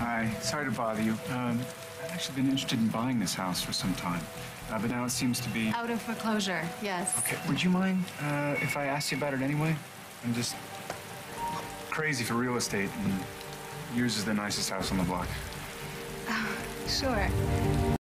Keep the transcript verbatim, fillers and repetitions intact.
Hi, sorry to bother you. Um, I've actually been interested in buying this house for some time, uh, but now it seems to be... Out of foreclosure, yes. Okay, would you mind uh, if I asked you about it anyway? I'm just crazy for real estate, and yours is the nicest house on the block. Uh, sure.